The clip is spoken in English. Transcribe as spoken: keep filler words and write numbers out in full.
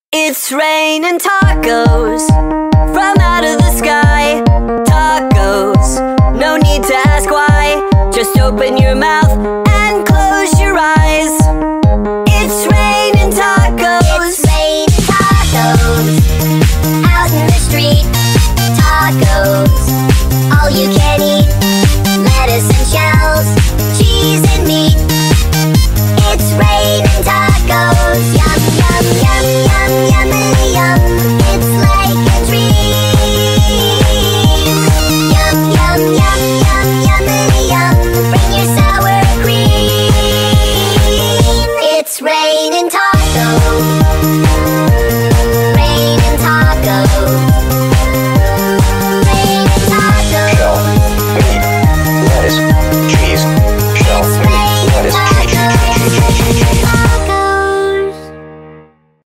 It's raining tacos from out of the sky. Tacos, no need to ask why. Just open your mouth